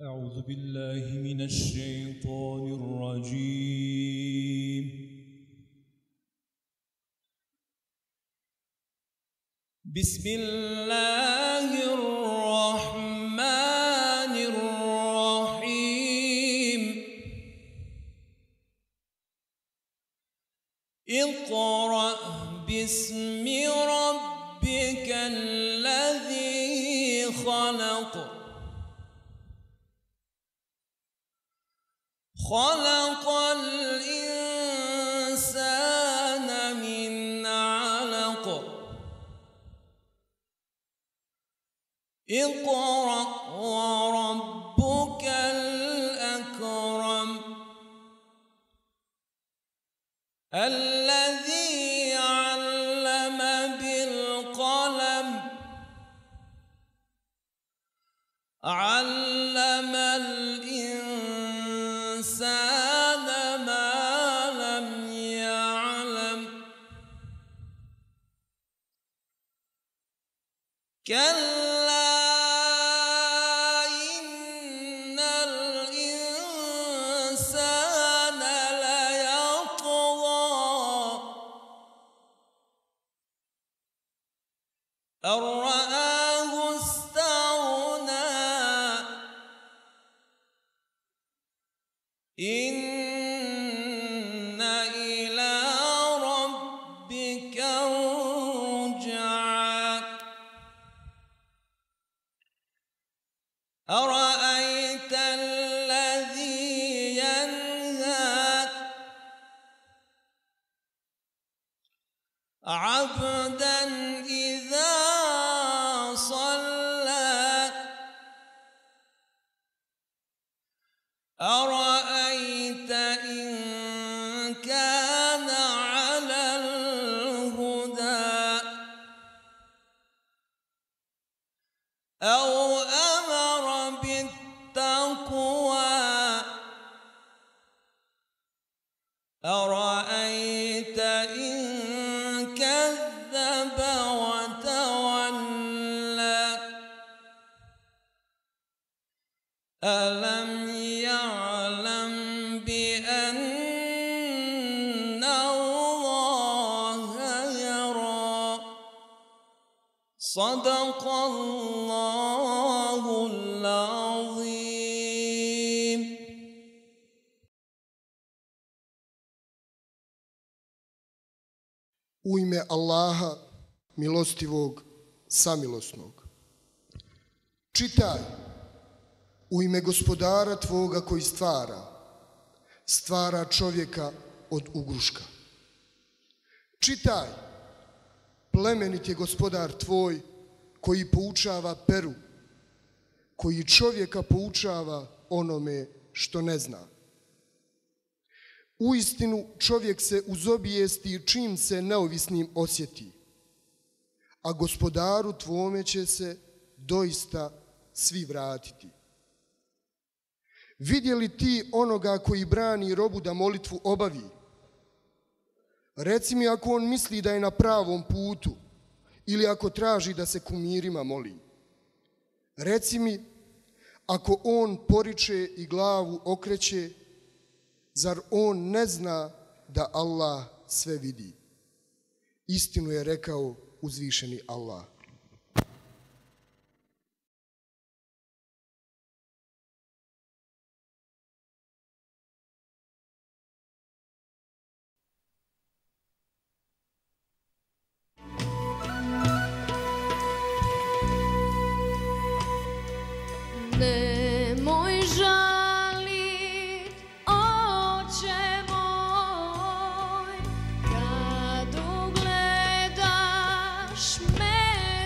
أعوذ بالله من الشيطان الرجيم. بسم الله الرحمن الرحيم. اقرأ باسم ربك الذي خلق. خلق الإنسان من علق. اقرأ وربك الأكرم الذي علم بالقلم علم الإنسان ما لم يعلم. كلا إن الإنسان ليطغى أن رآه استغنى. إن إلى ربك الرجعى. أرأيت الذي ينهى عبدا إذا صلى. أرأيت إن كان على الهدى أو أمر بالتقوى. أرأيت إن كذب وتولى. ألم يعلم بأن الله يرى. صدق الله العظيم. U ime Allaha, milostivog, samilosnog. Čitaj u ime Gospodara tvoga koji stvara čovjeka od ugruška. Čitaj, plemenit je Gospodar tvoj koji poučava peru, koji čovjeka poučava onome što ne zna. Uistinu čovjek se uzobijesti čim se neovisnim osjeti, a Gospodaru tvome će se doista svi vratiti. Vidjeli ti onoga koji brani robu da molitvu obavi? Reci mi ako on misli da je na pravom putu ili ako traži da se kumirima moli. Reci mi ako on poriče i glavu okreće, zar on ne zna da Allah sve vidi? Istinu je rekao uzvišeni Allah. Nemoj žalit, oče moj, kad ugledaš me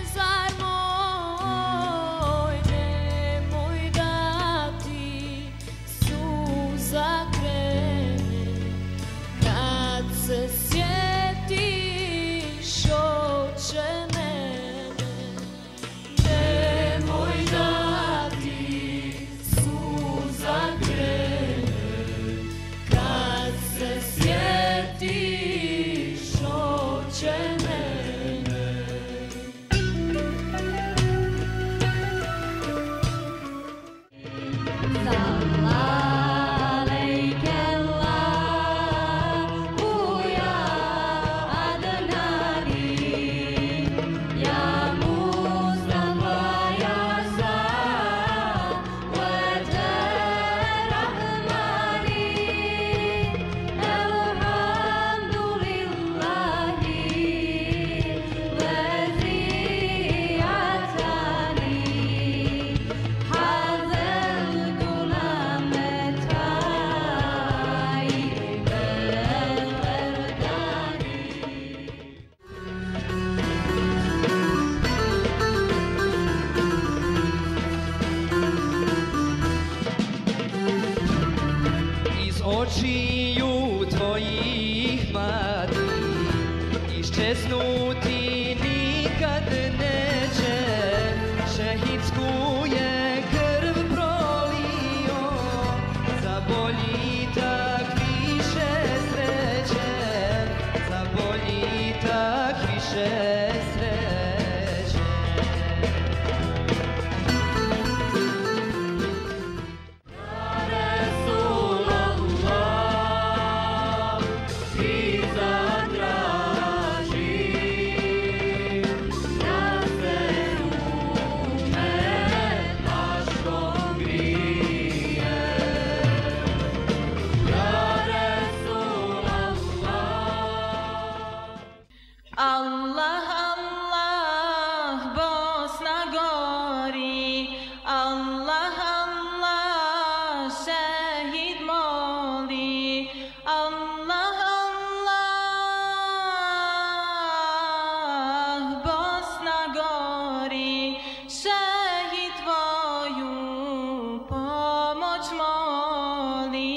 česnuti nikad neće, šehidsku je krv prolio, za boljitak više sreće, za boljitak više sreće. Allah, Allah, Bosna gori, Allah, Allah, šehid moli, Allah, Allah, Bosna gori, šehid tvoju pomoć moli.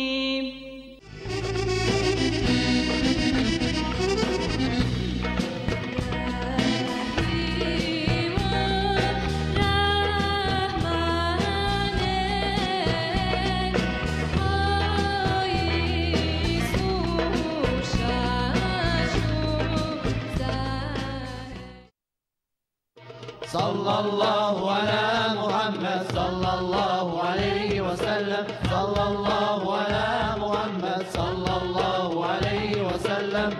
sallallahu ala Muhammad sallallahu alayhi wa sallam sallallahu ala Muhammad sallallahu alayhi wa sallam.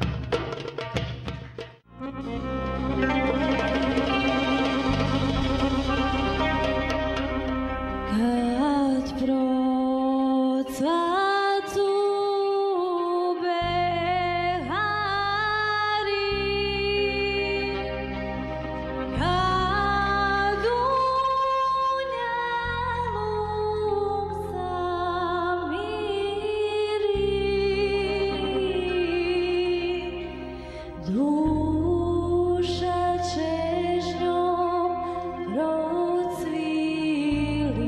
Kad procvatu behari, kad unjaluk samiri, duša čežnjom procvili.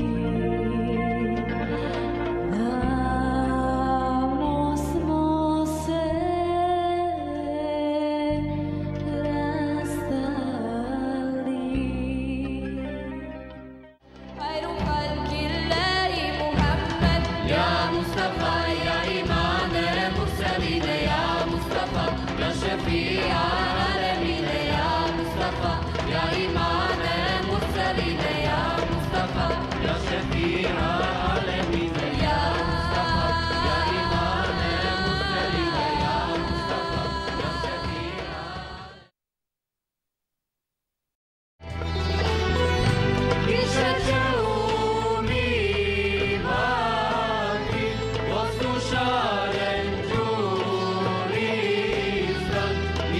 Davno smo se rastali. Hayru halkillahi Muhammad, Ya Mustafa, ya imam al-mursalin, ya Mustafa, ya shafi'a al-alamin, ya Mustafa, ya imam al-mursalin, ya Mustafa, ya shafi'a al-alamin, ya Mustafa, ya imam al-mursalin, ya Mustafa, ya shafi'a. Kiša će umivati, poslušaren đuristan,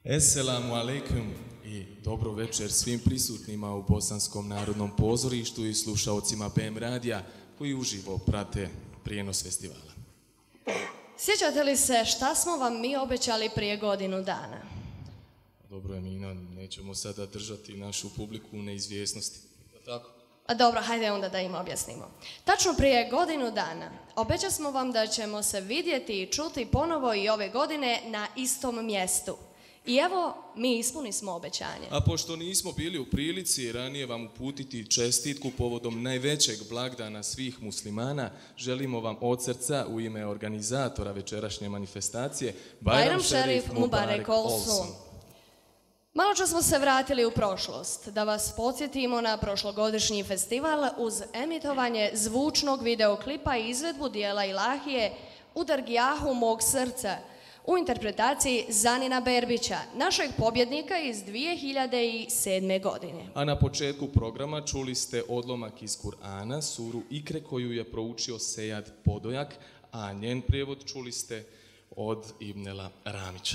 Esselamu alaikum i dobro večer svim prisutnima u Bosanskom narodnom pozorištu i slušaocima BM radija koji uživo prate prijenos festivala. Sjećate li se šta smo vam mi obećali prije godinu dana? Dobro, Emina, nećemo sada držati našu publiku u neizvjesnosti. Tako? A dobro, hajde onda da im objasnimo. Tačno prije godinu dana obećali smo vam da ćemo se vidjeti i čuti ponovo i ove godine na istom mjestu. I evo, mi ispuni smo obećanje. A pošto nismo bili u prilici ranije vam uputiti čestitku povodom najvećeg blagdana svih muslimana, želimo vam od srca u ime organizatora večerašnje manifestacije Bajram Šerif Mubarek Olsun. Malo čas smo se vratili u prošlost, da vas podsjetimo na prošlogodišnji festival uz emitovanje zvučnog videoklipa i izvedbu dijela Ilahije U Dergijahu mog srca, u interpretaciji Zanina Berbića, našeg pobjednika iz 2007. godine. A na početku programa čuli ste odlomak iz Kur'ana, suru Ikre, koju je proučio Sejad Podojak, a njen prijevod čuli ste od Ibnela Ramića.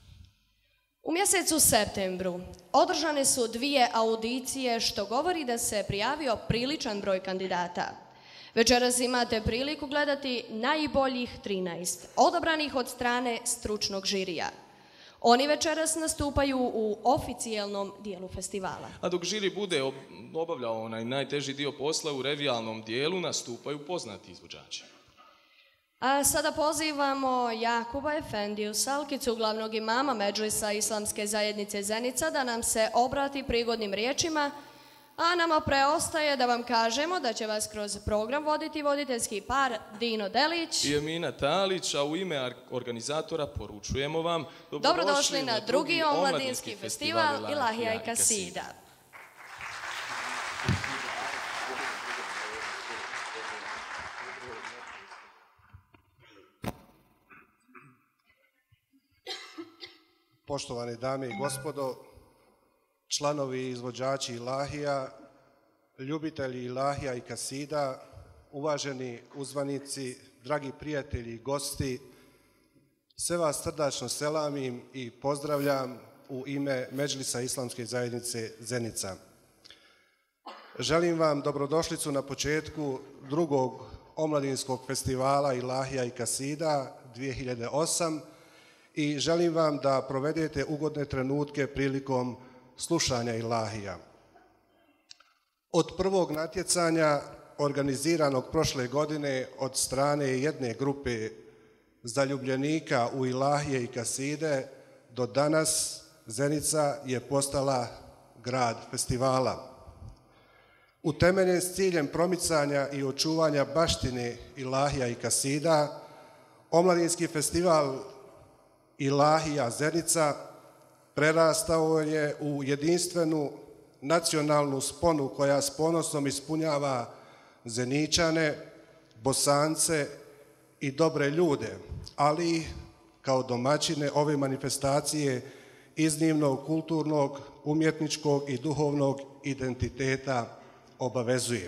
U mjesecu septembru održane su 2 audicije, što govori da se prijavio priličan broj kandidata. Večeras imate priliku gledati najboljih 13, odabranih od strane stručnog žirija. Oni večeras nastupaju u oficijelnom dijelu festivala. A dok žiri bude obavljao onaj najteži dio posla, u revijalnom dijelu nastupaju poznati izvođači. A sada pozivamo Jakuba Efendiju Salkicu, glavnog imama Medžlisa Islamske zajednice Zenica, da nam se obrati prigodnim riječima, a nama preostaje da vam kažemo da će vas kroz program voditi voditeljski par Dino Delić i Emina Talić, a u ime organizatora poručujemo vam dobrodošli na drugi omladinski festival Ilahija i Kasida. Poštovane dame i gospodo, članovi i izvođači Ilahija, ljubitelji Ilahija i Kasida, uvaženi uzvanici, dragi prijatelji i gosti, sve vas srdačno selamim i pozdravljam u ime Medžlisa Islamske zajednice Zenica. Želim vam dobrodošlicu na početku drugog omladinskog festivala Ilahija i Kasida 2008 i želim vam da provedete ugodne trenutke prilikom slušanja Ilahija. Od prvog natjecanja organiziranog prošle godine od strane jedne grupe zaljubljenika u Ilahije i Kaside do danas Zenica je postala grad festivala. Utemeljen s ciljem promicanja i očuvanja baštine Ilahija i Kasida, omladinski festival Ilahija Zenica prerastao je u jedinstvenu nacionalnu sponu koja s ponosom ispunjava Zeničane, Bosance i dobre ljude, ali kao domaćine ove manifestacije iznimnog kulturnog, umjetničkog i duhovnog identiteta obavezuje.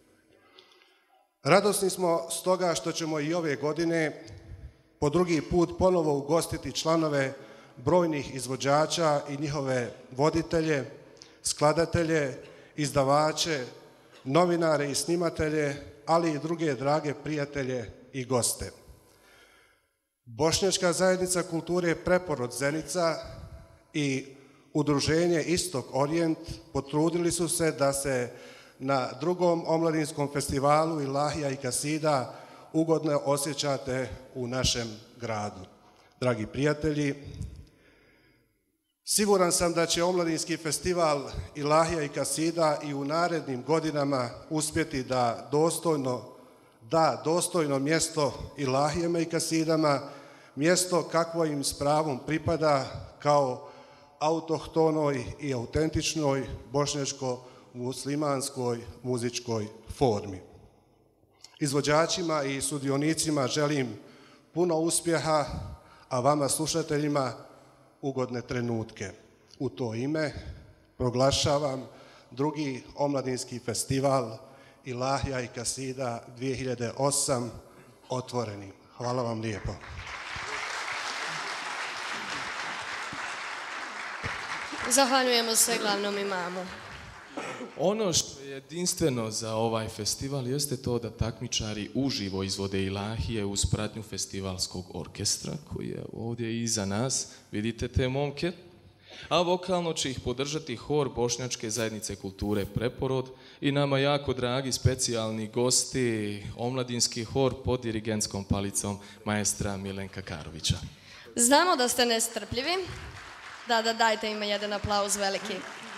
Radosni smo stoga što ćemo i ove godine po drugi put ponovo ugostiti članove brojnih izvođača i njihove voditelje, skladatelje, izdavače, novinare i snimatelje, ali i druge drage prijatelje i goste. Bošnjačka zajednica kulture Preporod Zenica i udruženje Istok Orijent potrudili su se da se na drugom omladinskom festivalu Ilahija i Kasida ugodno osjećate u našem gradu. Dragi prijatelji, siguran sam da će omladinski festival Ilahija i Kasida i u narednim godinama uspjeti da dostojno mjesto Ilahijama i Kasidama, mjesto kakvo im s pravom pripada kao autohtonoj i autentičnoj bošnjačko-muslimanskoj muzičkoj formi. Izvođačima i sudionicima želim puno uspjeha, a vama slušateljima ugodne trenutke. U to ime proglašavam drugi omladinski festival Ilahija i Kasida 2008 otvorenim. Hvala vam lijepo. Zahvaljujemo se glavnom imamu. Ono što je jedinstveno za ovaj festival jeste to da takmičari uživo izvode ilahije uz pratnju festivalskog orkestra koji je ovdje iza nas. Vidite te momke? A vokalno će ih podržati hor Bošnjačke zajednice kulture Preporod i nama jako dragi specijalni gosti, omladinski hor pod dirigentskom palicom maestra Milenka Karovića. Znamo da ste nestrpljivi. Da, dajte im jedan aplauz veliki.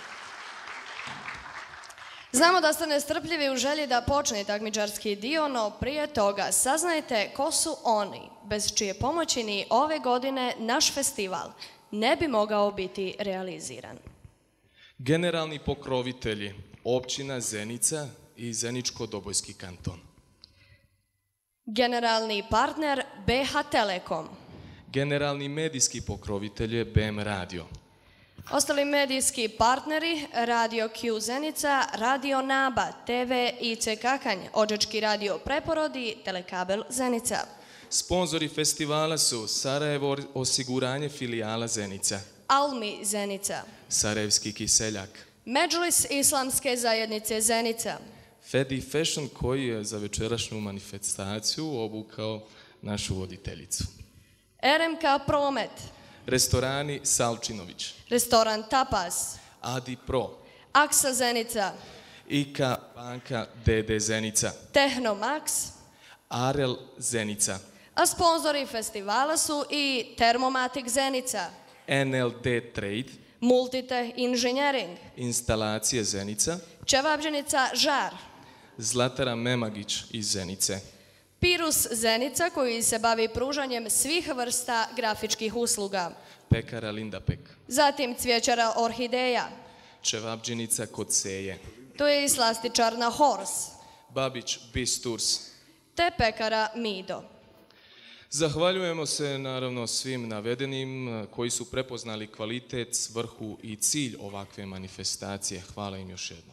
Znamo da ste nestrpljivi u želji da počne takmičarski dio, no prije toga saznajte ko su oni, bez čije pomoći ni ove godine naš festival ne bi mogao biti realiziran. Generalni pokrovitelji općina Zenica i Zeničko-Dobojski kanton. Generalni partner BH Telekom. Generalni medijski pokrovitelj je BM Radio. Ostali medijski partneri Radio Q Zenica, Radio Naba, TV IC Kakanj, Odžački radio Preporod i Telekabel Zenica. Sponzori festivala su Sarajevo osiguranje filijala Zenica, Almi Zenica, Sarajevski kiseljak, Medžlis Islamske zajednice Zenica, Fedi Fashion koji je za večerašnju manifestaciju obukao našu voditeljicu, RMK Promet, restorani Salčinović, Restoran Tapas, Adi Pro, Aksa Zenica, IKA banka DD Zenica, Tehnomax, Arel Zenica, a sponzori festivala su i Termomatik Zenica, NLD Trade, Multiteh Engineering, instalacije Zenica, Čevabđenica Žar, Zlatara Memagić iz Zenice, Pirus Zenica koji se bavi pružanjem svih vrsta grafičkih usluga, pekara Lindapek, zatim cvjećara Orhideja, Čevabđenica kod Seje, to je i slastičarna Hors, Babić Bisturs. te pekara Mido. Zahvaljujemo se naravno svim navedenim koji su prepoznali kvalitet, svrhu i cilj ovakve manifestacije. Hvala im još jednom.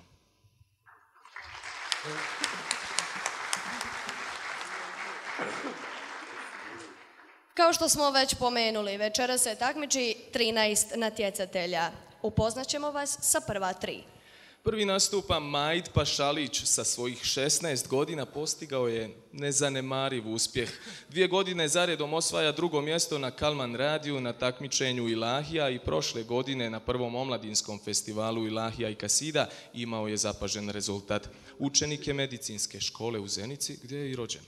Kao što smo već pomenuli, večera se takmiči 13 natjecatelja. Upoznaćemo vas sa prva 3. Prvi nastupa Majd Pašalić sa svojih 16 godina postigao je nezanemariv uspjeh. 2 godine zaredom osvaja drugo mjesto na Kalman radiju na takmičenju Ilahija i prošle godine na prvom omladinskom festivalu Ilahija i Kasida imao je zapažen rezultat. Učenik je medicinske škole u Zenici gdje je i rođen.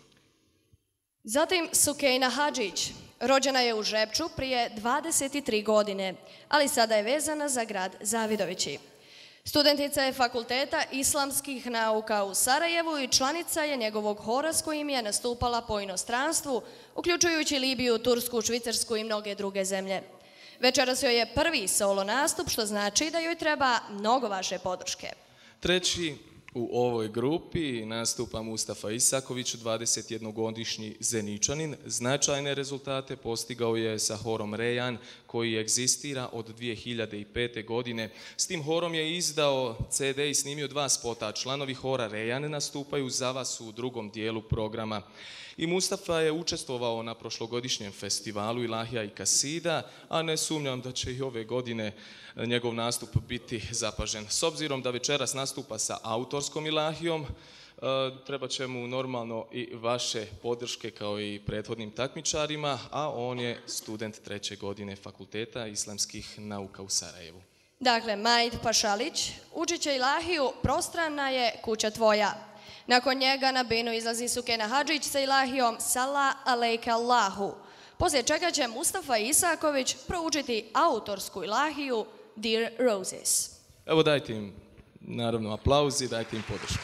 Zatim Sukejna Hadžić. Rođena je u Žepču prije 23 godine, ali sada je vezana za grad Zavidovići. Studentica je Fakulteta islamskih nauka u Sarajevu i članica je njegovog hora s kojim je nastupala po inostranstvu, uključujući Libiju, Tursku, Švicarsku i mnoge druge zemlje. Večeras joj je prvi solo nastup, što znači da joj treba mnogo vaše podrške. Treći u ovoj grupi nastupa Mustafa Isaković, 21-godišnji Zeničanin. Značajne rezultate postigao je sa horom Rejan koji egzistira od 2005. godine. S tim horom je izdao CD i snimio 2 spota. Članovi hora Rejan nastupaju za vas u drugom dijelu programa. I Mustafa je učestvovao na prošlogodišnjem festivalu Ilahija i Kasida, a ne sumnjam da će i ove godine njegov nastup biti zapažen. S obzirom da večeras nastupa sa autorskom Ilahijom, treba će mu normalno i vaše podrške kao i prethodnim takmičarima, a on je student 3. godine Fakulteta islamskih nauka u Sarajevu. Dakle, Majd Pašalić učit će Ilahiju Prostrana je kuća tvoja. Nakon njega na binu izlazi Sukena Hadžić sa Ilahijom Sala alejka Allahu, poslije čega će Mustafa Isaković proučiti autorsku Ilahiju Dear Roses. Evo dajte im naravno aplauzi, dajte im podršku.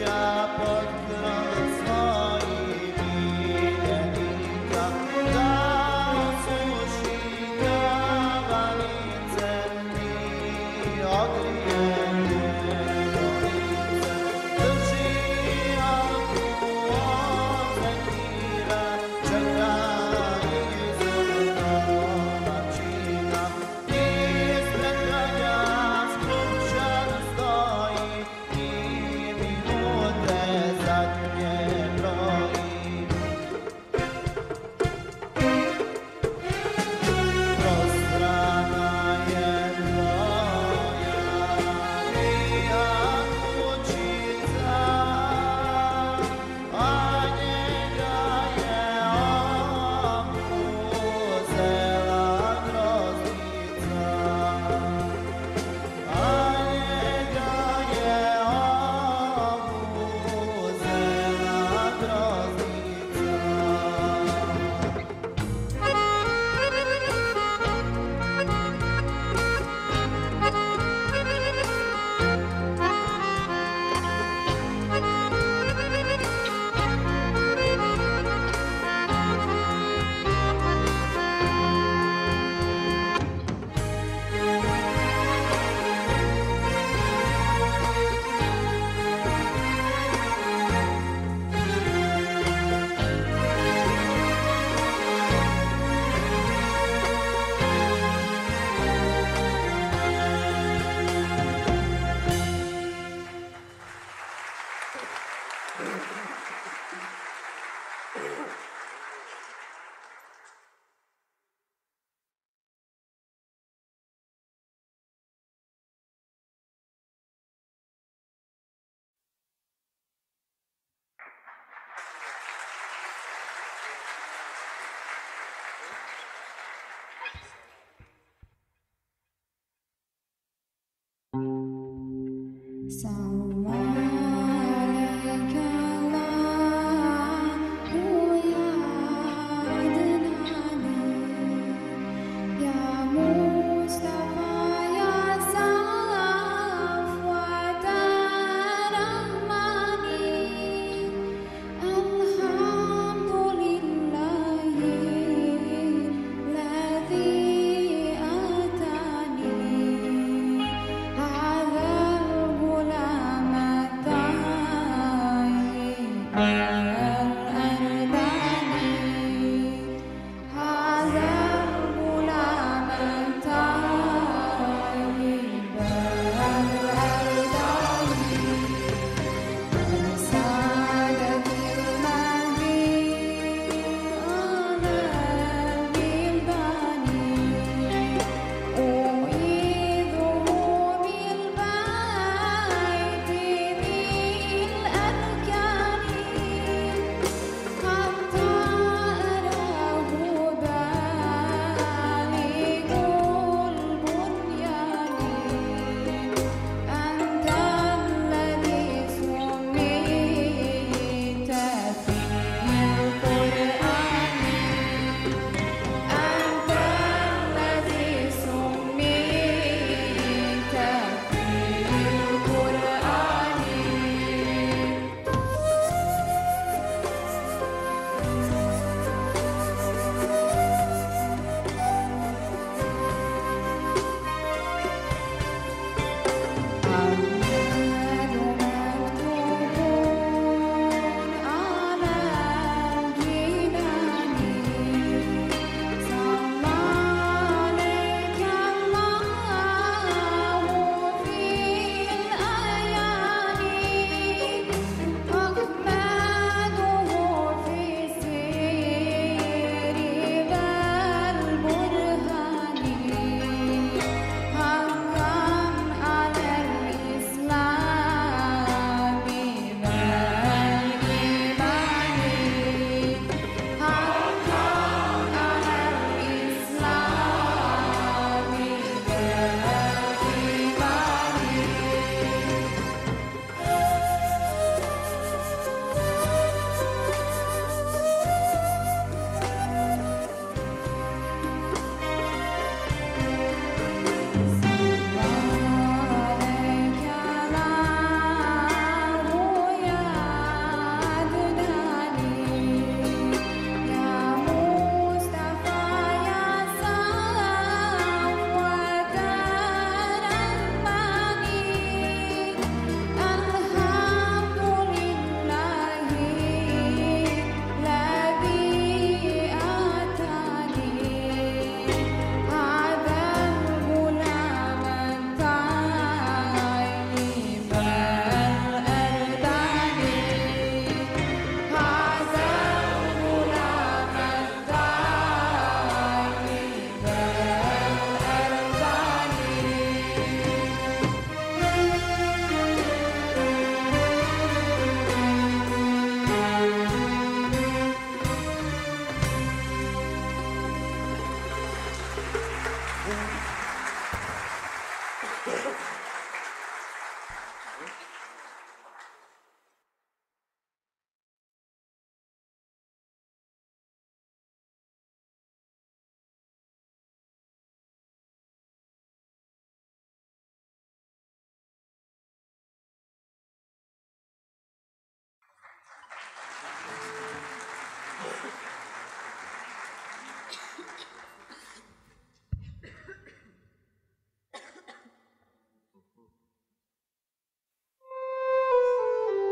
Salam aleyke Allah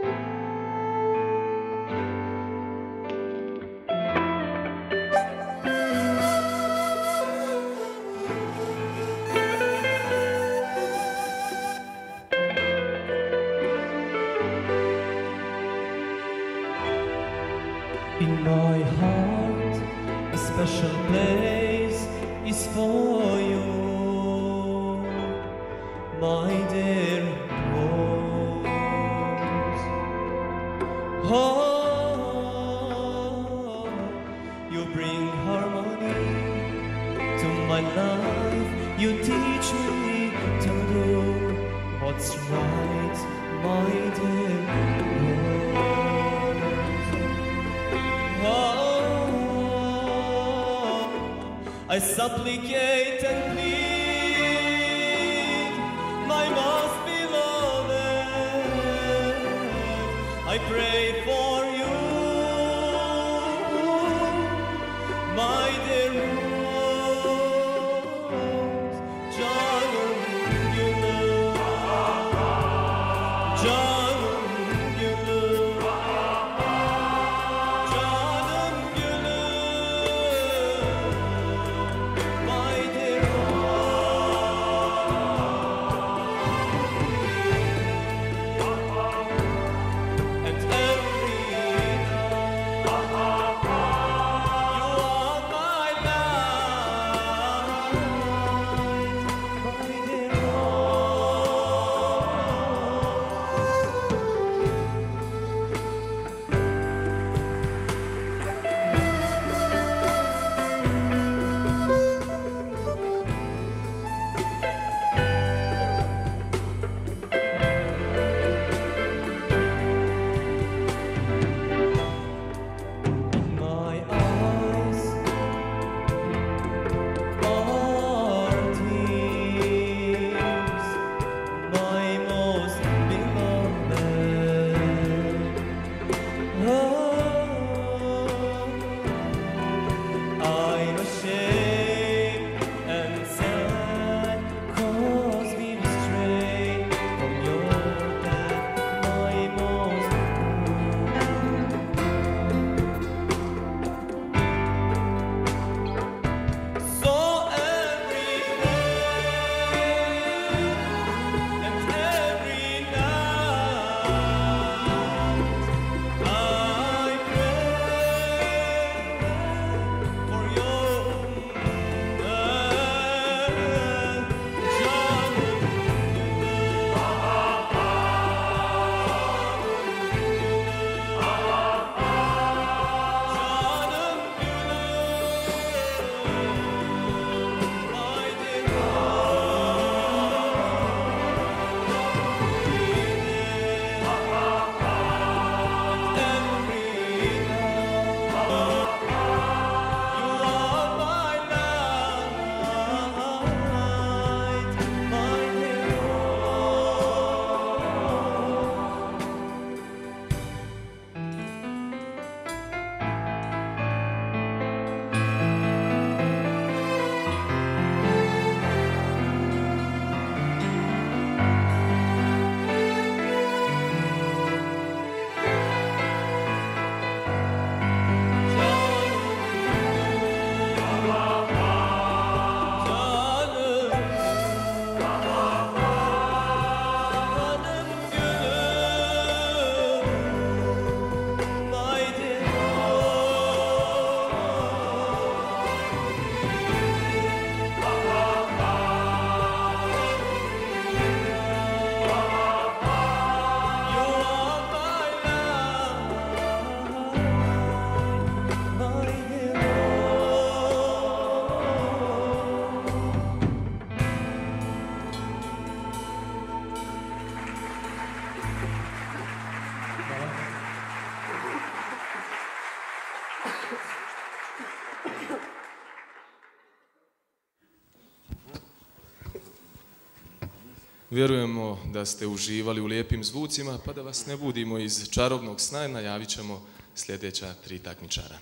In my heart, a special place is for you, my dear rose. Oh, you bring harmony to my life. You teach me to do what's right, my dear rose. Oh, I supplicate and plead, my most beloved. I pray for you, my dear rose. Canım gülüm, canım gülüm. Canım gülüm, my dear and every night you are my light, my dear my eyes are tears, my most beloved. I'm ashamed and sad 'cause we've strayed from your path, my most so every day and every night I pray for your Vjerujemo da ste uživali u lijepim zvucima, pa da vas ne budimo iz čarobnog sna, najavit ćemo sljedeća 3 takmičara.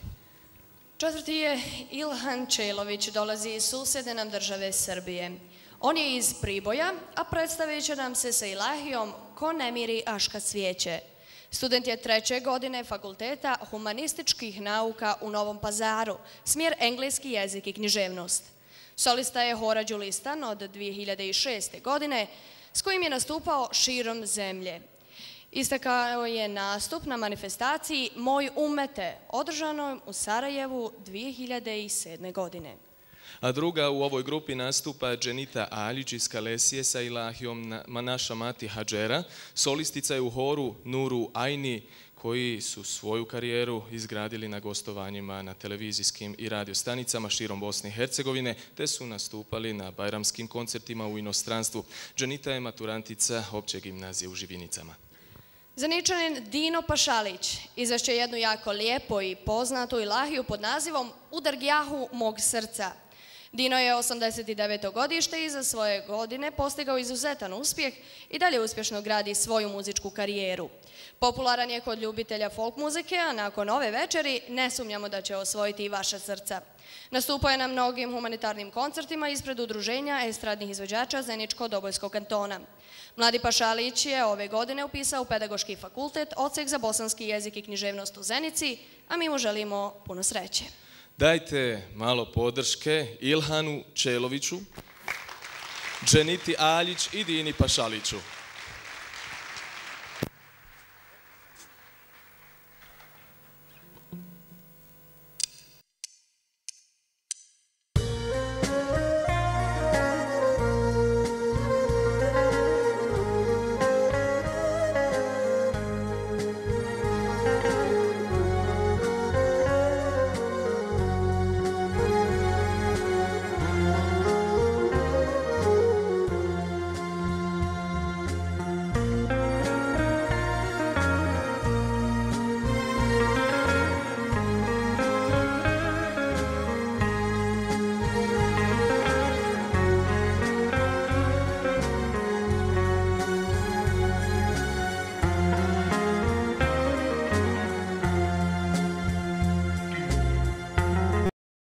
Četvrti je Ilhan Čelović, dolazi iz susjedne nam države Srbije. On je iz Priboja, a predstavit će nam se sa ilahijom Ko ne miri, aš kad svijeće. Student je 3. godine Fakulteta humanističkih nauka u Novom Pazaru, smjer engleski jezik i književnost. Solista je hora Đulistan od 2006. godine, s kojim je nastupao širom zemlje. Istakao je nastup na manifestaciji Moj umete, održanoj u Sarajevu 2007. godine. A druga u ovoj grupi nastupa Dženita Aljić iz Kalesije sa ilahijom Manaša Mati Hadžera. Solistica je u horu Nuru Ajni, koji su svoju karijeru izgradili na gostovanjima na televizijskim i radiostanicama širom Bosne i Hercegovine, te su nastupali na bajramskim koncertima u inostranstvu. Dženita je maturantica opće gimnazije u Živinicama. Zeničanin Dino Pašalić izvešće jednu jako lijepo i poznatu ilahiju pod nazivom U Dargjahu mog srca. Dino je 89. godište i za svoje godine postigao izuzetan uspjeh i dalje uspješno gradi svoju muzičku karijeru. Popularan je kod ljubitelja folk muzike, a nakon ove večeri ne sumnjamo da će osvojiti i vaša srca. Nastupao je na mnogim humanitarnim koncertima ispred udruženja estradnih izvođača Zeničko-Dobojskog kantona. Mladi Pašalić je ove godine upisao Pedagoški fakultet, odsjek za bosanski jezik i književnost u Zenici, a mi mu želimo puno sreće. Dajte malo podrške Ilhanu Čeloviću, Dženiti Aljić i Dini Pašaliću.